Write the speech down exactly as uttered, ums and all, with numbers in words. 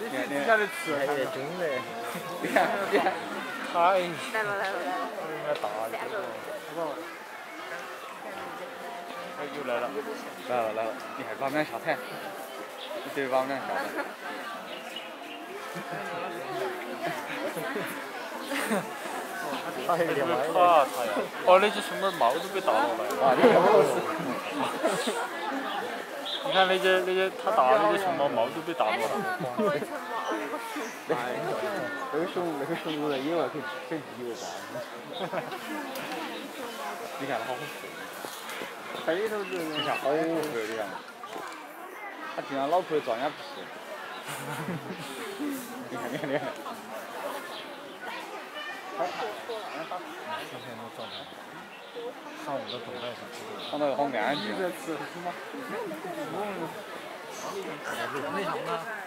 你看你看的吃还有点肿嘞，你看你看，太来了来了来了， 有点大了，哎又来了，来了来了，你还把我们俩吓惨，你对把我们俩吓惨。他有点怕他呀！哦，那只熊猫毛都被打落来了。啊，你看我是。你看那些那些他打那些熊猫毛都被打落了。哎，那个熊那个熊猫在野外可以可以自由吧？你看它好肥，它里头是你看好肥，你看，它经常脑壳撞人家屁。你看你看你看。今天的状态，上午的状态是，上到好安静。你在吃什么？没想到。